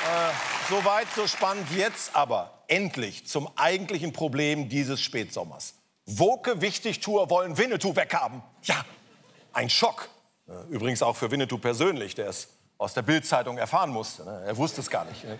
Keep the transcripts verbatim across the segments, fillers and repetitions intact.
Äh, soweit, so spannend. Jetzt aber endlich zum eigentlichen Problem dieses Spätsommers. Woke Wichtigtour wollen Winnetou weghaben. Ja, ein Schock. Übrigens auch für Winnetou persönlich, der es aus der Bild-Zeitung erfahren musste. Er wusste es gar nicht.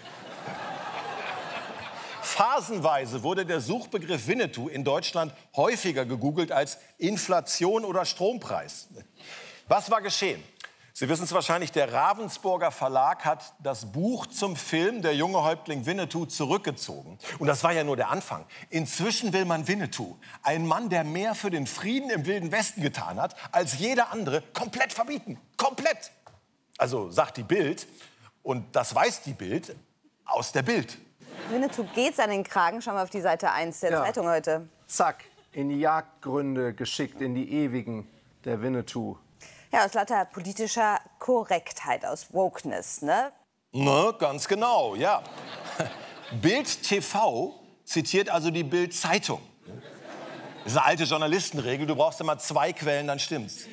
Phasenweise wurde der Suchbegriff Winnetou in Deutschland häufiger gegoogelt als Inflation oder Strompreis. Was war geschehen? Sie wissen es wahrscheinlich, der Ravensburger Verlag hat das Buch zum Film Der junge Häuptling Winnetou zurückgezogen. Und das war ja nur der Anfang. Inzwischen will man Winnetou, ein Mann, der mehr für den Frieden im Wilden Westen getan hat, als jeder andere, komplett verbieten. Komplett. Also sagt die Bild, und das weiß die Bild, aus der Bild. Winnetou geht's an den Kragen. Schauen wir auf die Seite eins der ja. Zeitung heute. Zack, in die Jagdgründe geschickt, in die ewigen, der Winnetou. Ja, aus lauter politischer Korrektheit, aus Wokeness, ne? Ne, ganz genau, ja. Bild T V zitiert also die Bild-Zeitung. Das ist eine alte Journalistenregel, du brauchst immer zwei Quellen, dann stimmt's.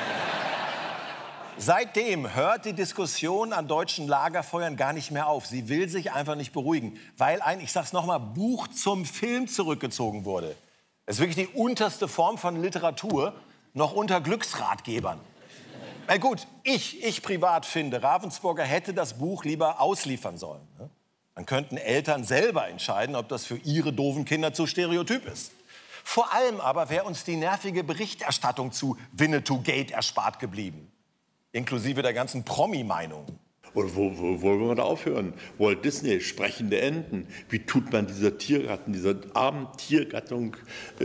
Seitdem hört die Diskussion an deutschen Lagerfeuern gar nicht mehr auf. Sie will sich einfach nicht beruhigen, weil ein, ich sag's noch mal, Buch zum Film zurückgezogen wurde. Das ist wirklich die unterste Form von Literatur, noch unter Glücksratgebern. Na gut, ich, ich privat finde, Ravensburger hätte das Buch lieber ausliefern sollen. Dann könnten Eltern selber entscheiden, ob das für ihre doofen Kinder zu stereotyp ist. Vor allem aber wäre uns die nervige Berichterstattung zu Winnetou Gate erspart geblieben. Inklusive der ganzen Promi-Meinungen. Oder wo, wo wollen wir da aufhören? Walt Disney, sprechende Enten. Wie tut man dieser Tiergattung, dieser armen Tiergattung... Äh,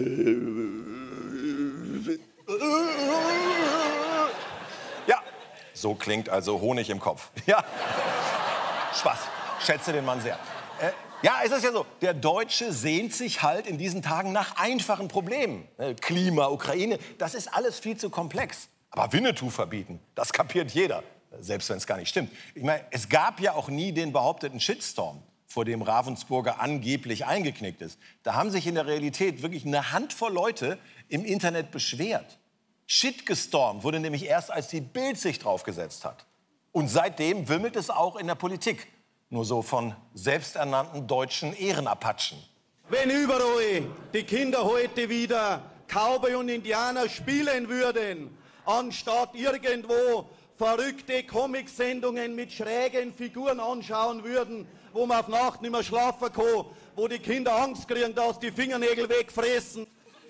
ja, so klingt also Honig im Kopf. Ja, Spaß. Schätze den Mann sehr. Äh, ja, es ist ja so, der Deutsche sehnt sich halt in diesen Tagen nach einfachen Problemen. Klima, Ukraine, das ist alles viel zu komplex. Aber Winnetou verbieten, das kapiert jeder, selbst wenn es gar nicht stimmt. Ich meine, es gab ja auch nie den behaupteten Shitstorm, vor dem Ravensburger angeblich eingeknickt ist. Da haben sich in der Realität wirklich eine Handvoll Leute im Internet beschwert. Shitgestormt wurde nämlich erst, als die Bild sich draufgesetzt hat. Und seitdem wimmelt es auch in der Politik. Nur so von selbsternannten deutschen Ehrenapachen. Wenn überall die Kinder heute wieder Cowboy und Indianer spielen würden, anstatt irgendwo verrückte Comicsendungen mit schrägen Figuren anschauen würden, wo man auf Nacht nicht mehr schlafen kann, wo die Kinder Angst kriegen, dass die Fingernägel wegfressen.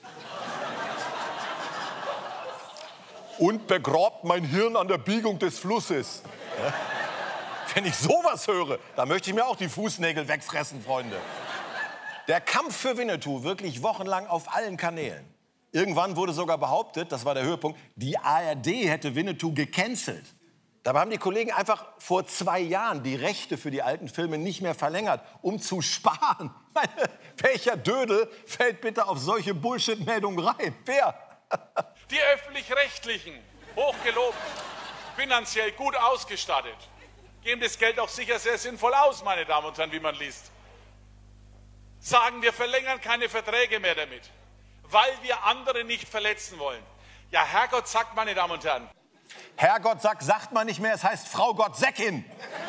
Und begrabt mein Hirn an der Biegung des Flusses. Ja? Wenn ich sowas höre, dann möchte ich mir auch die Fußnägel wegfressen, Freunde. Der Kampf für Winnetou wirklich wochenlang auf allen Kanälen. Irgendwann wurde sogar behauptet, das war der Höhepunkt, die A R D hätte Winnetou gecancelt. Dabei haben die Kollegen einfach vor zwei Jahren die Rechte für die alten Filme nicht mehr verlängert, um zu sparen. Meine, welcher Dödel fällt bitte auf solche Bullshit-Meldungen rein? Wer? Die Öffentlich-Rechtlichen, hochgelobt, finanziell gut ausgestattet, geben das Geld auch sicher sehr sinnvoll aus, meine Damen und Herren, wie man liest. Sagen, wir verlängern keine Verträge mehr damit, weil wir andere nicht verletzen wollen. Ja, Herrgott sagt, meine Damen und Herren. Herrgott sagt, sagt man nicht mehr, es heißt Frau Gottsäckin.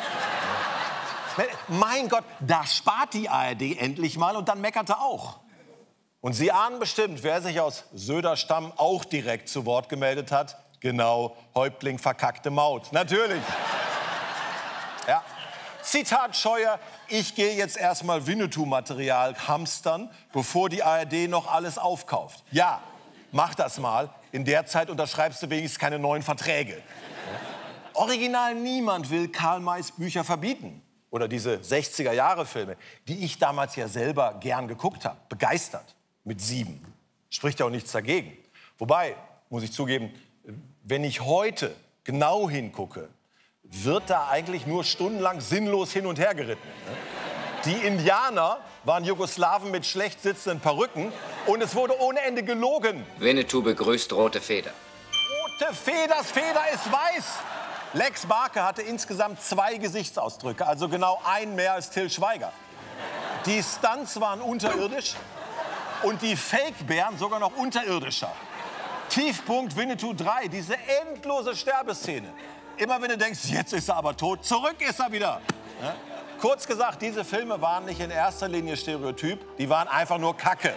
Mein Gott, da spart die A R D endlich mal und dann meckert er auch. Und Sie ahnen bestimmt, wer sich aus Söder-Stamm auch direkt zu Wort gemeldet hat. Genau, Häuptling verkackte Maut. Natürlich. Ja. Zitat Scheuer, ich gehe jetzt erstmal Winnetou-Material hamstern, bevor die A R D noch alles aufkauft. Ja, mach das mal. In der Zeit unterschreibst du wenigstens keine neuen Verträge. Ja. Original niemand will Karl Mays Bücher verbieten. Oder diese sechziger-Jahre-Filme, die ich damals ja selber gern geguckt habe. Begeistert. Mit sieben. Spricht ja auch nichts dagegen. Wobei, muss ich zugeben, wenn ich heute genau hingucke, wird da eigentlich nur stundenlang sinnlos hin und her geritten. Die Indianer waren Jugoslawen mit schlecht sitzenden Perücken und es wurde ohne Ende gelogen. Winnetou begrüßt Rote Feder. Rote Feders Feder ist weiß. Lex Barke hatte insgesamt zwei Gesichtsausdrücke, also genau einen mehr als Till Schweiger. Die Stunts waren unterirdisch und die Fake-Bären sogar noch unterirdischer. Tiefpunkt Winnetou drei, diese endlose Sterbeszene. Immer wenn du denkst, jetzt ist er aber tot, zurück ist er wieder. Kurz gesagt, diese Filme waren nicht in erster Linie Stereotyp, die waren einfach nur Kacke.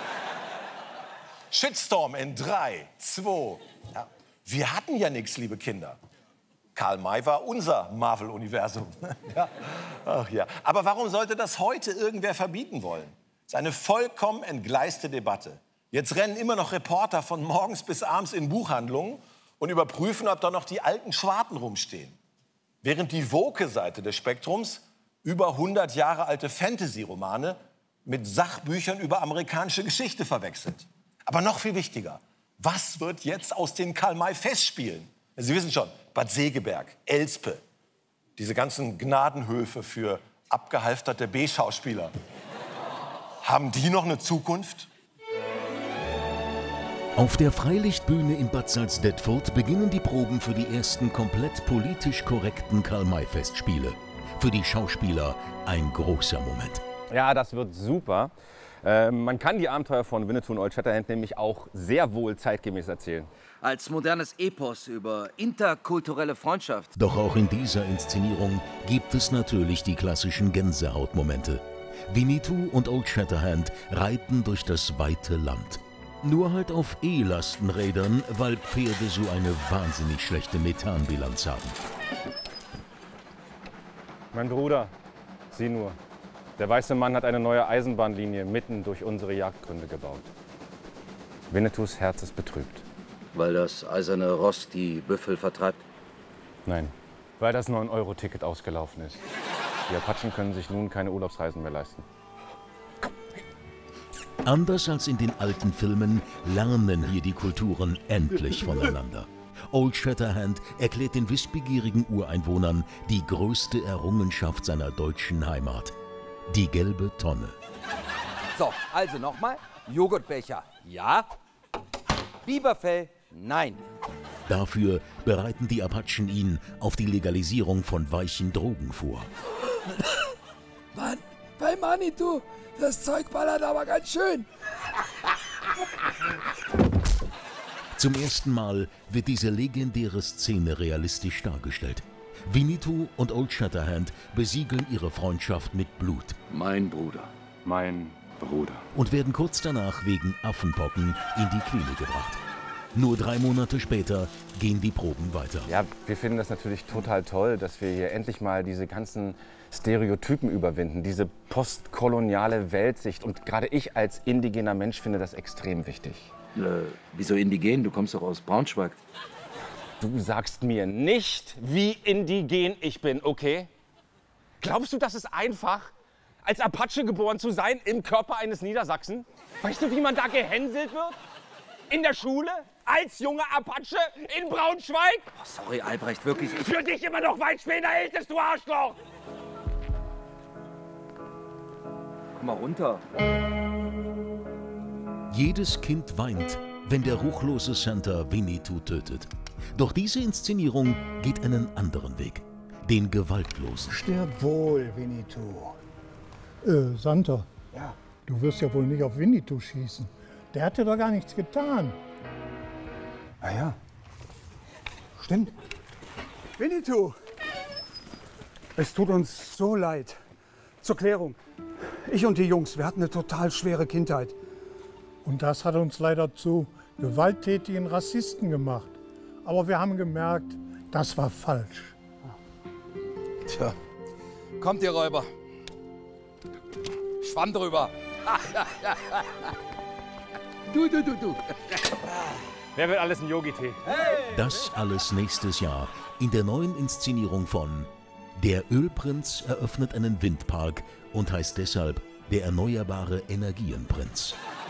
Shitstorm in drei, zwei. Ja. Wir hatten ja nichts, liebe Kinder. Karl May war unser Marvel-Universum. Ja. Ach ja. Aber warum sollte das heute irgendwer verbieten wollen? Das ist eine vollkommen entgleiste Debatte. Jetzt rennen immer noch Reporter von morgens bis abends in Buchhandlungen und überprüfen, ob da noch die alten Schwarten rumstehen. Während die woke-Seite des Spektrums über hundert Jahre alte Fantasy-Romane mit Sachbüchern über amerikanische Geschichte verwechselt. Aber noch viel wichtiger, was wird jetzt aus den Karl-May-Festspielen? Sie wissen schon, Bad Segeberg, Elspe, diese ganzen Gnadenhöfe für abgehalfterte B-Schauspieler. Haben die noch eine Zukunft? Auf der Freilichtbühne in Bad Salzdetfurt beginnen die Proben für die ersten komplett politisch korrekten Karl-May-Festspiele. Für die Schauspieler ein großer Moment. Ja, das wird super. Äh, man kann die Abenteuer von Winnetou und Old Shatterhand nämlich auch sehr wohl zeitgemäß erzählen. Als modernes Epos über interkulturelle Freundschaft. Doch auch in dieser Inszenierung gibt es natürlich die klassischen Gänsehautmomente. Winnetou und Old Shatterhand reiten durch das weite Land. Nur halt auf E-Lastenrädern, weil Pferde so eine wahnsinnig schlechte Methanbilanz haben. Mein Bruder, sieh nur. Der weiße Mann hat eine neue Eisenbahnlinie mitten durch unsere Jagdgründe gebaut. Winnetous Herz ist betrübt. Weil das eiserne Ross die Büffel vertreibt? Nein, weil das neun Euro Ticket ausgelaufen ist. Die Apachen können sich nun keine Urlaubsreisen mehr leisten. Anders als in den alten Filmen lernen hier die Kulturen endlich voneinander. Old Shatterhand erklärt den wissbegierigen Ureinwohnern die größte Errungenschaft seiner deutschen Heimat. Die gelbe Tonne. So, also nochmal. Joghurtbecher, ja. Biberfell, nein. Dafür bereiten die Apachen ihn auf die Legalisierung von weichen Drogen vor. Mann, bei Manitou, das Zeug ballert aber ganz schön. Zum ersten Mal wird diese legendäre Szene realistisch dargestellt. Winnetou und Old Shatterhand besiegeln ihre Freundschaft mit Blut. Mein Bruder. Mein Bruder. Und werden kurz danach wegen Affenpocken in die Klinik gebracht. Nur drei Monate später gehen die Proben weiter. Ja, wir finden das natürlich total toll, dass wir hier endlich mal diese ganzen Stereotypen überwinden, diese postkoloniale Weltsicht. Und gerade ich als indigener Mensch finde das extrem wichtig. Äh, wieso indigen? Du kommst doch aus Braunschweig. Du sagst mir nicht, wie indigen ich bin, okay? Glaubst du, das ist einfach, als Apache geboren zu sein im Körper eines Niedersachsen? Weißt du, wie man da gehänselt wird? In der Schule? Als junger Apache in Braunschweig? Oh, sorry, Albrecht, wirklich. Ich Für dich immer noch weit später ältest, du Arschloch! Komm mal runter. Jedes Kind weint, wenn der ruchlose Santa Winnetou tötet. Doch diese Inszenierung geht einen anderen Weg. Den gewaltlosen. Stirb wohl, Winnetou. Äh, Santa. Ja. Du wirst ja wohl nicht auf Winnetou schießen. Der hat dir doch gar nichts getan. Ah ja. Stimmt. Winnetou. Es tut uns so leid. Zur Klärung. Ich und die Jungs, wir hatten eine total schwere Kindheit. Und das hat uns leider zu gewalttätigen Rassisten gemacht. Aber wir haben gemerkt, das war falsch. Tja. Kommt ihr Räuber. Schwamm drüber. Du, du, du, du. Wer will alles ein Yogi-Tee? Hey. Das alles nächstes Jahr in der neuen Inszenierung von Der Ölprinz eröffnet einen Windpark und heißt deshalb der erneuerbare Energienprinz.